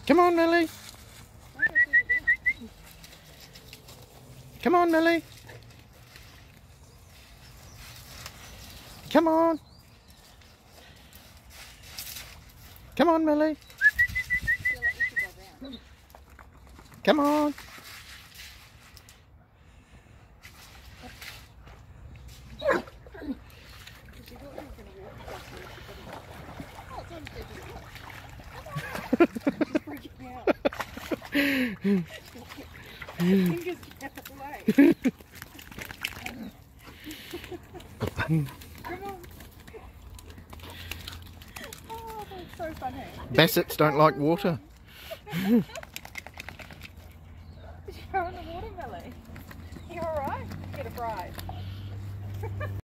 Come on, Millie. Come on, Millie. Come on. Come on, Millie. Come on. Fingers get away. Come on. Oh, that's so funny. Bassets don't like water. You're in the water, Millie. You alright? Get a fright.